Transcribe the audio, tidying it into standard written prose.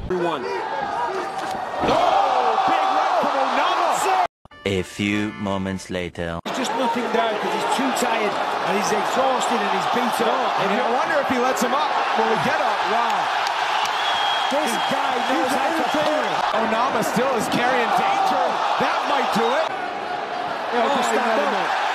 Everyone. Oh, big right from Onama. A few moments later. He's just nothing down because he's too tired and he's exhausted and he's beat up. And I wonder if he lets him up when we get up. Wow. This guy knows how to play it. Onama still is carrying danger. That might do it. Oh, just stand up.